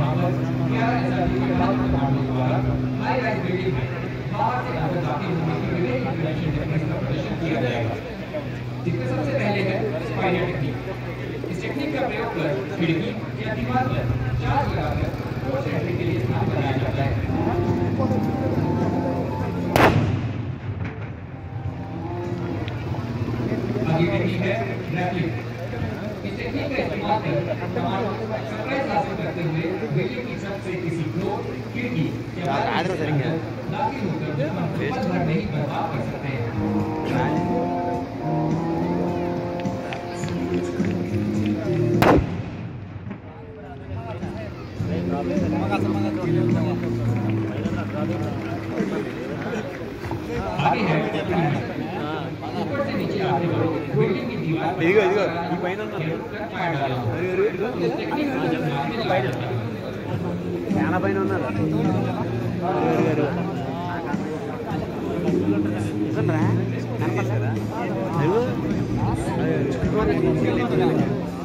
जिसमें सबसे पहले है स्पाइडर टेक्निक। इस टेक्निक का प्रयोग कर खिड़की या दीवार पर चार्ज लगाकर फोर्स एंट्री के लिए स्थान बनाया जाता है। अगली टेक्निक है रैपलिंग। इस टेक्निक का इस्तेमाल कर कमांडो सरप्राइज हासिल करते हुए बिल्डिंग की छत से किसी फ्लोर, खिड़की या दाखिल होकर दुश्मन को पल भर में ही बर्बाद कर सकते हैं। आगे है ऊपर से नीचे आते हुए बिल्डिंग की दीवार पर इदिगो ఈ పైన చాలా పైన ఉన్నారు కనపడలేదా